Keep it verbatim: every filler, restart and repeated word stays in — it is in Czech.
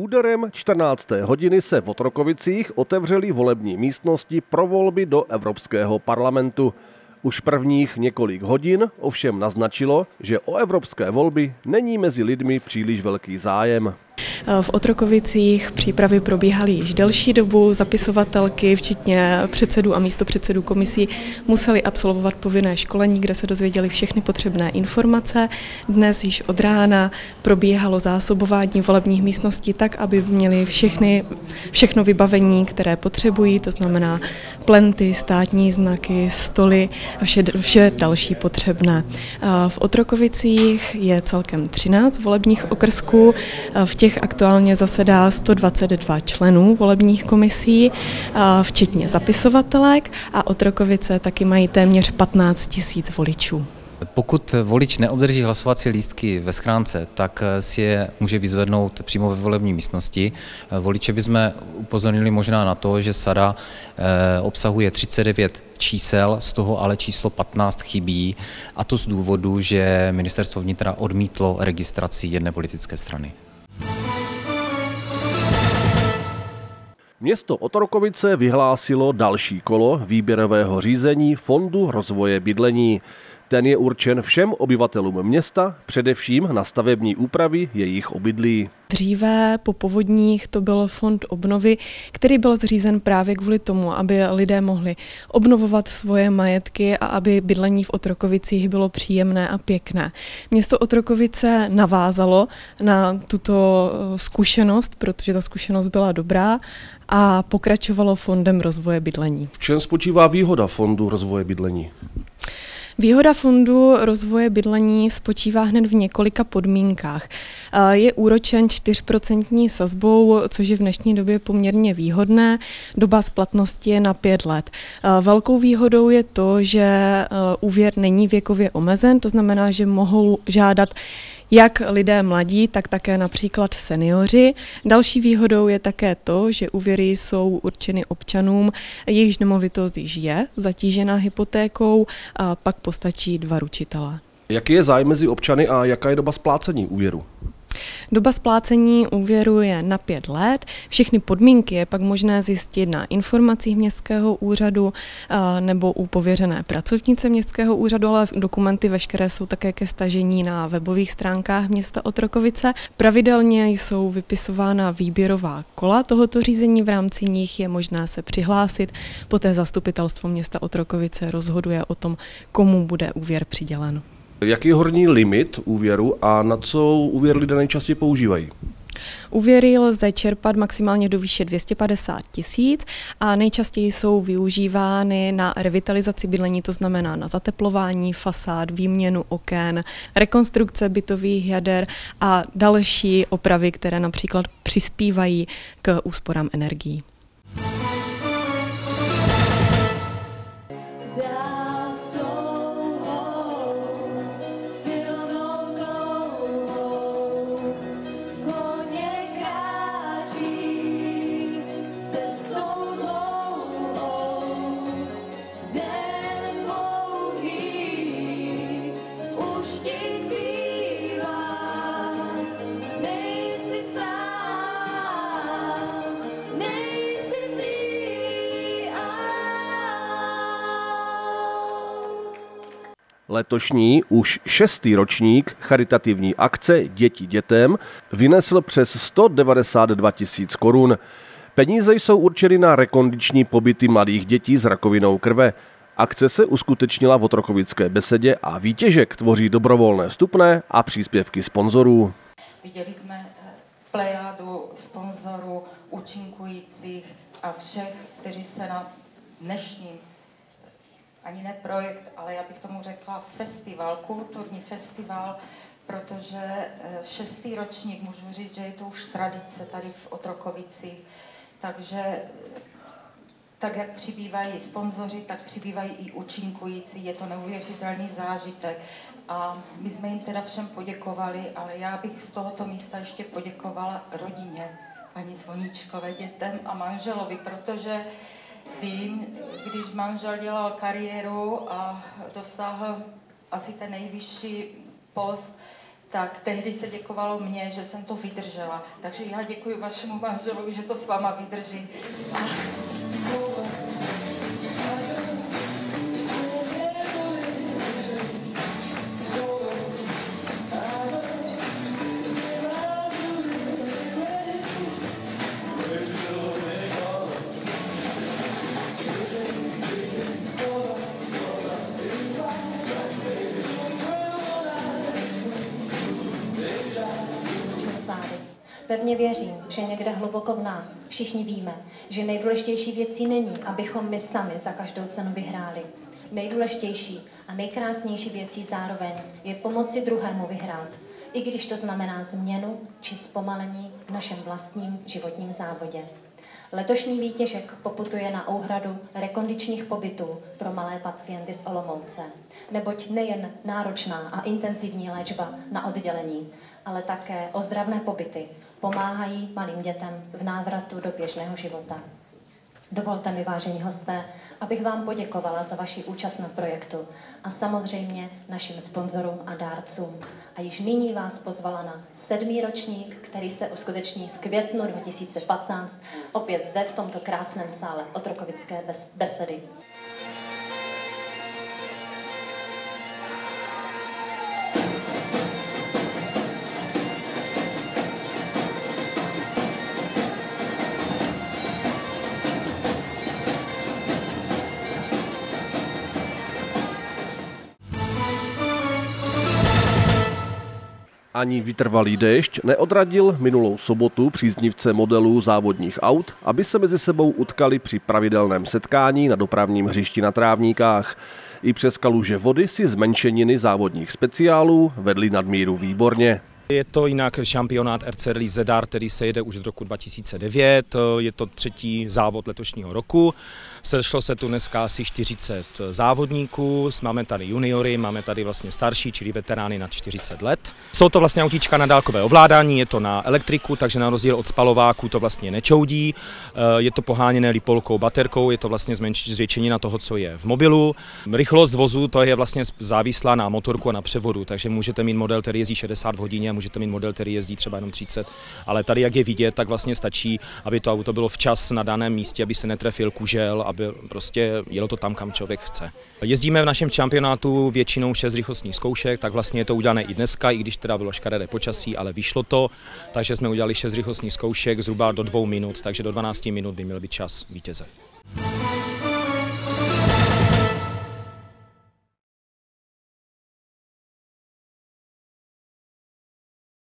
Úderem čtrnácté hodiny se v Otrokovicích otevřely volební místnosti pro volby do Evropského parlamentu. Už prvních několik hodin ovšem naznačilo, že o evropské volby není mezi lidmi příliš velký zájem. V Otrokovicích přípravy probíhaly již delší dobu, zapisovatelky, včetně předsedů a místopředsedů komisí, museli absolvovat povinné školení, kde se dozvěděli všechny potřebné informace. Dnes již od rána probíhalo zásobování volebních místností tak, aby měli všechny, všechno vybavení, které potřebují, to znamená plenty, státní znaky, stoly a vše, vše další potřebné. V Otrokovicích je celkem třináct volebních okrsků, v těch aktuálně zasedá sto dvacet dva členů volebních komisí, včetně zapisovatelek, a Otrokovice taky mají téměř patnáct tisíc voličů. Pokud volič neobdrží hlasovací lístky ve schránce, tak si je může vyzvednout přímo ve volební místnosti. Voliče bychom upozornili možná na to, že sada obsahuje třicet devět čísel, z toho ale číslo patnáct chybí, a to z důvodu, že Ministerstvo vnitra odmítlo registraci jedné politické strany. Město Otrokovice vyhlásilo další kolo výběrového řízení Fondu rozvoje bydlení. Ten je určen všem obyvatelům města, především na stavební úpravy jejich obydlí. Dříve po povodních to byl fond obnovy, který byl zřízen právě kvůli tomu, aby lidé mohli obnovovat svoje majetky a aby bydlení v Otrokovicích bylo příjemné a pěkné. Město Otrokovice navázalo na tuto zkušenost, protože ta zkušenost byla dobrá, a pokračovalo fondem rozvoje bydlení. V čem spočívá výhoda fondu rozvoje bydlení? Výhoda fondu rozvoje bydlení spočívá hned v několika podmínkách. Je úročen čtyřprocentní sazbou, což je v dnešní době poměrně výhodné. Doba splatnosti je na pět let. Velkou výhodou je to, že úvěr není věkově omezen, to znamená, že mohou žádat jak lidé mladí, tak také například seniori. Další výhodou je také to, že úvěry jsou určeny občanům, jejichž nemovitost již je zatížena hypotékou, a pak postačí dva ručitelé. Jaký je zájem mezi občany a jaká je doba splácení úvěru? Doba splácení úvěru je na pět let. Všechny podmínky je pak možné zjistit na informacích městského úřadu nebo u pověřené pracovnice městského úřadu, ale dokumenty veškeré jsou také ke stažení na webových stránkách města Otrokovice. Pravidelně jsou vypisována výběrová kola tohoto řízení, v rámci nich je možné se přihlásit. Poté zastupitelstvo města Otrokovice rozhoduje o tom, komu bude úvěr přidělen. Jaký je horní limit úvěru a na co úvěr lidé nejčastěji používají? Úvěry lze čerpat maximálně do výše dvě stě padesát tisíc a nejčastěji jsou využívány na revitalizaci bydlení, to znamená na zateplování fasád, výměnu oken, rekonstrukce bytových jader a další opravy, které například přispívají k úsporám energií. Letošní už šestý ročník charitativní akce Děti dětem vynesl přes sto devadesát dva tisíc korun. Peníze jsou určeny na rekondiční pobyty mladých dětí s rakovinou krve. Akce se uskutečnila v Otrokovické besedě a výtěžek tvoří dobrovolné vstupné a příspěvky sponzorů. Viděli jsme plejádu sponzorů, účinkujících a všech, kteří se na dnešním ani ne projekt, ale já bych tomu řekla festival, kulturní festival, protože šestý ročník, můžu říct, že je to už tradice tady v Otrokovicích, takže tak, jak přibývají sponzoři, tak přibývají i účinkující, je to neuvěřitelný zážitek a my jsme jim teda všem poděkovali, ale já bych z tohoto místa ještě poděkovala rodině, paní Zvoníčkové, dětem a manželovi, protože vím, když manžel dělal kariéru a dosáhl asi ten nejvyšší post, tak tehdy se děkovalo mně, že jsem to vydržela. Takže já děkuji vašemu manželovi, že to s váma vydrží. A... Pevně věřím, že někde hluboko v nás všichni víme, že nejdůležitější věcí není, abychom my sami za každou cenu vyhráli. Nejdůležitější a nejkrásnější věcí zároveň je pomoci druhému vyhrát, i když to znamená změnu či zpomalení v našem vlastním životním závodě. Letošní výtěžek poputuje na úhradu rekondičních pobytů pro malé pacienty z Olomouce, neboť nejen náročná a intenzivní léčba na oddělení, ale také ozdravné pobyty pomáhají malým dětem v návratu do běžného života. Dovolte mi, vážení hosté, abych vám poděkovala za vaši účast na projektu a samozřejmě našim sponzorům a dárcům. A již nyní vás pozvala na sedmý ročník, který se uskuteční v květnu dva tisíce patnáct, opět zde v tomto krásném sále Otrokovické besedy. Ani vytrvalý déšť neodradil minulou sobotu příznivce modelů závodních aut, aby se mezi sebou utkali při pravidelném setkání na dopravním hřišti na Trávníkách. I přes kaluže vody si zmenšeniny závodních speciálů vedli nadmíru výborně. Je to jinak šampionát R C Rally Zedar, který se jede už od roku dva tisíce devět, je to třetí závod letošního roku. Sešlo se tu dneska asi čtyřicet závodníků, máme tady juniory, máme tady vlastně starší, čili veterány nad čtyřicet let. Jsou to vlastně autíčka na dálkové ovládání, je to na elektriku, takže na rozdíl od spalováků to vlastně nečoudí. Je to poháněné lipolkou, baterkou, je to vlastně zvětšenina toho, co je v mobilu. Rychlost vozu to je vlastně závislá na motorku a na převodu, takže můžete mít model, který jezdí šedesát v hodině, můžete mít model, který jezdí třeba jenom třicet, ale tady, jak je vidět, tak vlastně stačí, aby to auto bylo včas na daném místě, aby se netrefil kužel, aby prostě jelo to tam, kam člověk chce. Jezdíme v našem šampionátu většinou šest rychlostních zkoušek, tak vlastně je to udělané i dneska, i když teda bylo škaredé počasí, ale vyšlo to, takže jsme udělali šest rychlostních zkoušek zhruba do dvou minut, takže do dvanácti minut by měl být čas vítěze.